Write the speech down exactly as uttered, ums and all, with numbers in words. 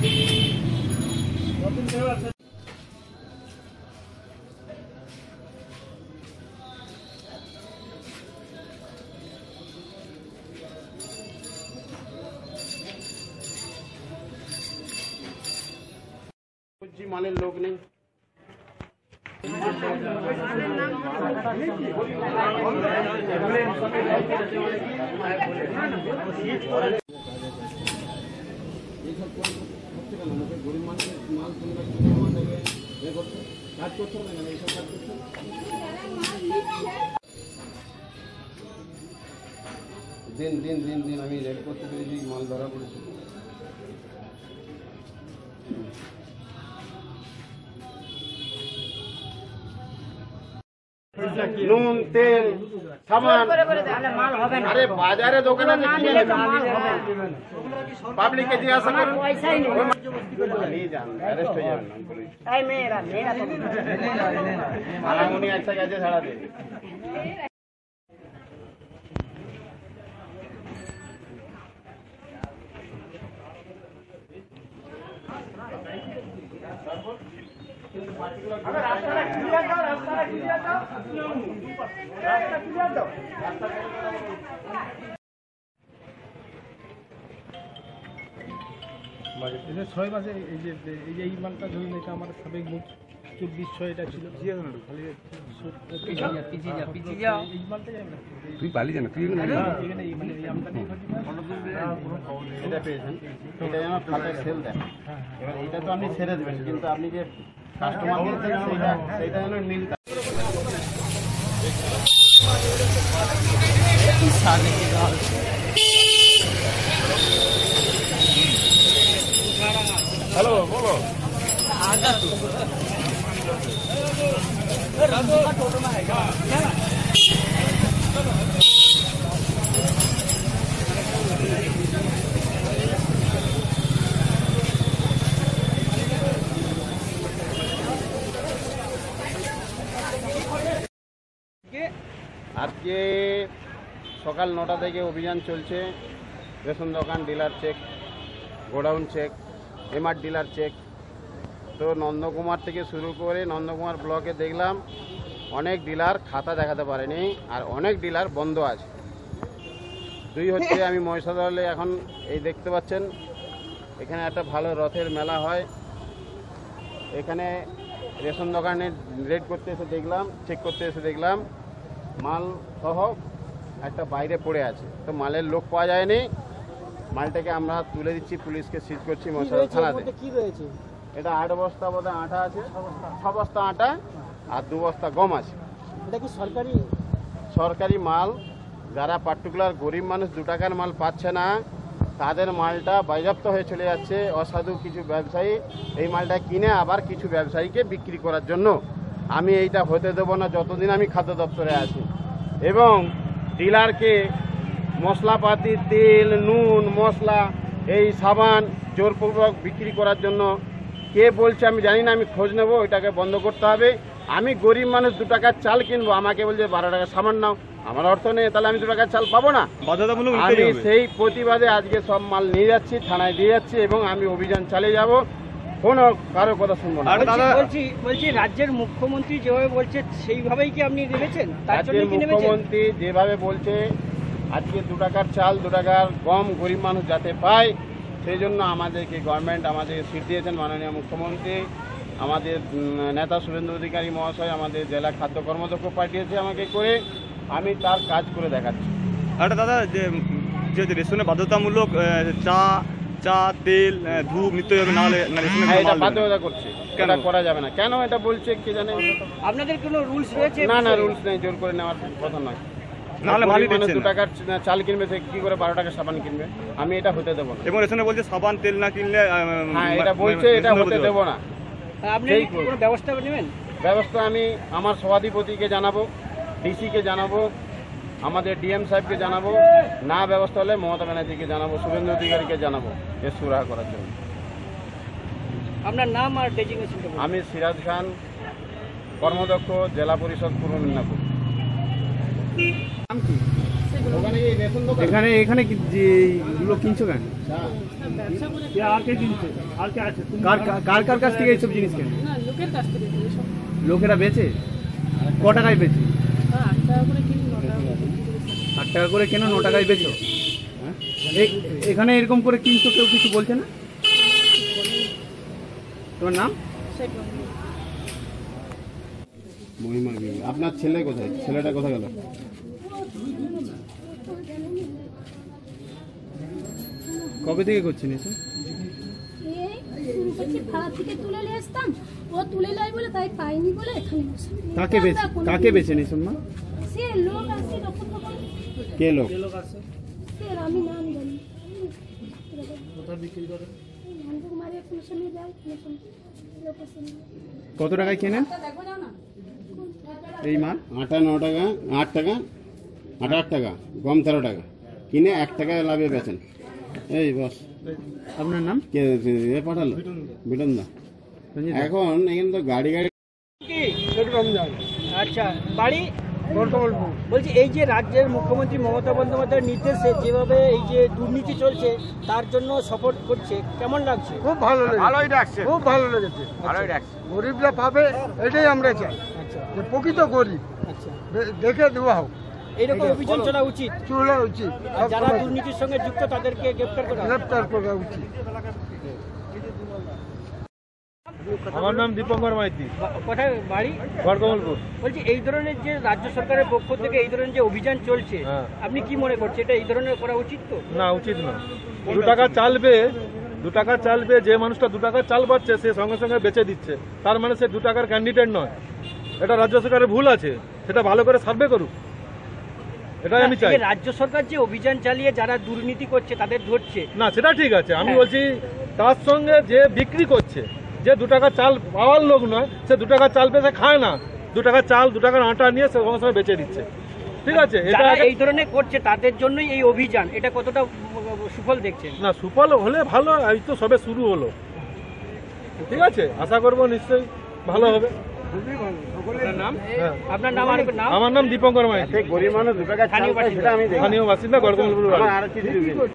মালের লোক নেই। গরিব মানুষের মাল কাজ করছে না, এইসব কাজ করছে। দিন দিন দিন দিন আমি রেড করতে পেরেছি, মাল ধরা পড়েছি। নুন, তেল, সামান, আরে বাজারে দোকান আছে, পাবলিককে জিজ্ঞাসা করুন, নিয়ে যান, অ্যারেস্ট হয়ে যাবেন। মালামুনি একটা গেছে ছাড়াতে। ছয় মাসে এই যে এই যে এই মালটা ধরুন, এটা আমার সাবেক মুখ চব্বিশশো এটা ছিল। তুই পালি জানা, তুই এটা পেয়েছেন, এটা যেন খাতায় সেল দেন। এবার এটা তো আপনি ছেড়ে দেবেন, কিন্তু আপনি যে কাস্টমার দিয়েছেন সেইটা সেইটা যেন মিলটা। হ্যালো, বলো। আজকে সকাল নটা থেকে অভিযান চলছে। রেশন দোকান dealer check, godown check, MR dealer check. তো নন্দকুমার থেকে শুরু করে নন্দকুমার ব্লকে দেখলাম অনেক ডিলার খাতা দেখাতে পারেনি, আর অনেক ডিলার বন্ধ আছে। দুই হচ্ছে আমি মহিষাদলে এখন এই দেখতে পাচ্ছেন এখানে একটা ভালো রথের মেলা হয়। এখানে রেশন দোকানে রেড করতে এসে দেখলাম, চেক করতে এসে দেখলাম মাল সহ একটা বাইরে পড়ে আছে। তো মালের লোক পাওয়া যায়নি, মালটাকে আমরা তুলে দিচ্ছি, পুলিশকে সিজ করছি মহিষাদল থানাতে। কি রয়েছে? এটা আট বস্তা বোধহয় আটা আছে, ছ বস্তা আটা আর দু বস্তা গম আছে। এটা কি সরকারি সরকারি মাল? যারা পার্টিকুলার গরিব মানুষ দু টাকার মাল পাচ্ছে না, তাদের মালটা বাজেয়াপ্ত হয়ে চলে যাচ্ছে অসাধু কিছু ব্যবসায়ী। এই মালটা কিনে আবার কিছু ব্যবসায়ীকে বিক্রি করার জন্য। আমি এইটা হতে দেব না যতদিন আমি খাদ্য দপ্তরে আছি। এবং ডিলারকে মশলাপাতি, তেল, নুন, মশলা, এই সাবান জোরপূর্বক বিক্রি করার জন্য কে বলছে আমি জানি না, আমি খোঁজ নেব। এটাকে বন্ধ করতে হবে। আমি গরিব মানুষ দু টাকার চাল কিনবো, আমাকে বলছে বারো টাকা সাবান নাও, আমার অর্থ নেই, তাহলে আমি দু টাকার চাল পাবো না। আমি সেই প্রতিবাদে আজকে সব মাল নিয়ে যাচ্ছি, থানায় দিয়ে যাচ্ছি এবং আমি অভিযান চালিয়ে যাব। কোনো কারো কথা শুনবো না। বলছি বলছি রাজ্যের মুখ্যমন্ত্রী যেভাবে বলছে সেইভাবেই কি আপনি নেমেছেন? রাজ্যের মুখ্যমন্ত্রী যেভাবে বলছে আজকে দু টাকার চাল, দু টাকার গম গরিব মানুষ যাতে পায়, সেই জন্য আমাদেরকে গভর্নমেন্ট আমাদের সিট দিয়েছেন মাননীয় মুখ্যমন্ত্রী। আমাদের নেতা শুভেন্দু অধিকারী মহাশয় আমাদের জেলা খাদ্য কর্মদক্ষ পাঠিয়েছে আমাকে করে, আমি তার কাজ করে দেখাচ্ছি। আরে দাদা, যে যে রেশনে বাধ্যতামূলক চা চা তেল ধূপ নিতে হবে, না হলে এটা বাধ্যতা করছে, এটা করা যাবে না। কেন এটা বলছে কে জানে? আপনাদের কোনো রুলস রয়েছে? না না, রুলস নেই, জোর করে নেওয়ার কথা নয়। নাহলে ভালো মানুষ দু টাকার চাল কিনবে, সে কি করে বারো টাকার সাবান কিনবে? আমি এটা হতে দেবো না। এবং রেশনে বলছে সাবান তেল না কিনলে, হ্যাঁ এটা বলছে, এটা হতে দেবো না। আপনি কোনো ব্যবস্থা নেবেন? ব্যবস্থা আমি আমার সভাধিপতিকে জানাবো, ডিসিকে জানাবো, আমাদের ডিএম সাহেবকে জানাবো। না ব্যবস্থা হলে মমতা ব্যানার্জিকে জানাবো, শুভেন্দু অধিকারীকে জানাবো এর সুরাহা করার জন্য। আপনার নাম আর ডেজিগনেশন? আমি সিরাজ খান, কর্মদক্ষ, জেলা পরিষদ পূর্ব মেদিনীপুর। ওখানে কি রেশন দোকান? এখানে এখানে কি যে এগুলো কিনছো কেন? আর কে কিনছে আর কে আছে কার কার কার কাছ থেকে এইসব জিনিস কেন? না লোকের কাছ থেকে কিনি সব। লোকেরা বেচে? ক টাকায় বেচে? হ্যাঁ আট টাকা করে কিনি ন টাকা করে বিক্রি করি। আট টাকা করে কেন ন টাকায় বেচো? হ্যাঁ? এ- এখানে এরকম করে কিনছো, কেউ কিছু বলছে না? তোমার নাম? সেই বন্ধু। মহিমা বিবি। আপনার ছেলে কোথায়? ছেলেটা কোথায় গেল? কবে থেকে করছেন এসব? এই শুরু করছি ভাড়া থেকে তুলে নিয়ে আসতাম, ও তুলে লাই বলে তাই পাইনি বলে এখানে বসে। কাকে বেচে কাকে বেচেন এসব মা? সে লোক আসছে রকম রকম, কে লোক? সে আমি নাম জানি। কোথায় বিক্রি করে বন্দুক মারিয়ে কোনো সময় যায়, কোনো সময় লোক আসে না। কত টাকায় কেনেন এই মাল? আটা ন টাকা, আট টাকা, আটা আট টাকা, গম তেরো টাকা, কিনে এক টাকা লাভে বেচেন। এই বস আপনার নাম? কে এ পাঠালো? বিটন দা। এখন এখানে তো গাড়ি গাড়ি আচ্ছা বাড়ি বলছি, এই যে রাজ্যের মুখ্যমন্ত্রী মমতা বন্দ্যোপাধ্যায়ের নির্দেশে যেভাবে এই যে দুর্নীতি চলছে তার জন্য সাপোর্ট করছে, কেমন লাগছে? খুব ভালো লেগেছে, ভালোই ডাকছে, খুব ভালো লেগেছে। ভালোই ডাকছে। গরিবরা পাবে, এটাই আমরা চাই, আচ্ছা যে প্রকৃত গরিব আচ্ছা, দে- দেখে দেওয়া হোক, এইরকম অভিযান চলা উচিত। চলা উচিত, আর যারা দুর্নীতির সঙ্গে যুক্ত তাদেরকে গ্রেপ্তার করা। গ্রেপ্তার করা উচিত। আমার নাম দীপঙ্কর মাইতি, বা- কোথায় বাড়ি? বর্গমলপুর। বলছি এই ধরনের যে রাজ্য সরকারের পক্ষ থেকে এই ধরনের যে অভিযান চলছে, হ্যাঁ। আপনি কি মনে করছেন এটা এই ধরনের করা উচিত? তো না, উচিত না। দু টাকা চাল পেয়ে দু টাকা চাল পেয়ে যে মানুষটা দু টাকা চাল পাচ্ছে সে সঙ্গে সঙ্গে বেচে দিচ্ছে, তার মানে সে দু টাকার ক্যান্ডিডেট নয়। এটা রাজ্য সরকারের ভুল আছে, সেটা ভালো করে সার্ভে করুক, এটাই আমি চাই। এই যে রাজ্য সরকার যে অভিযান চালিয়ে যারা দুর্নীতি করছে তাদের ধরছে, না, সেটা ঠিক আছে, আমি হ্যাঁ। বলছি তার সঙ্গে যে বিক্রি করছে, যে দু টাকা চাল পাওয়ার লোক নয়, সে দু টাকা চাল পেয়ে সে খায় না, দু টাকা চাল দু টাকার আটা নিয়ে সে সঙ্গে সঙ্গে বেচে দিচ্ছে, ঠিক আছে? এটা যারা একটা- এই ধরনের করছে তাদের জন্যই এই অভিযান, এটা কতটা সুফল দেখছেন? না, সুফল হলে ভালো, এই তো সবে শুরু হলো, ঠিক আছে, আশা করবো নিশ্চয়ই ভালো হবে। আপনার নাম? হ্যাঁ। আপনার নাম আর নাম? আমার নাম দীপঙ্কর মাইতি, গরিব মানুষ দু টাকা চাল পায়, সেটা আমি দেখি। স্থানীয় বাসিন্দা, গড়গমলপুর বাড়ি। আমার আর কিছু